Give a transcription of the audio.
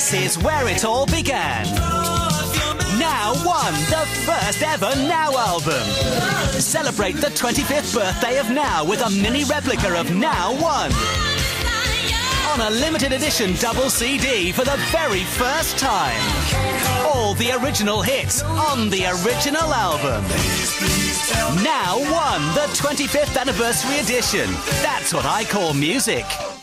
This is where it all began. Now One, the first ever Now album. Celebrate the 25th birthday of Now with a mini replica of Now One. On a limited edition double CD for the very first time. All the original hits on the original album. Now One, the 25th anniversary edition. That's what I call music.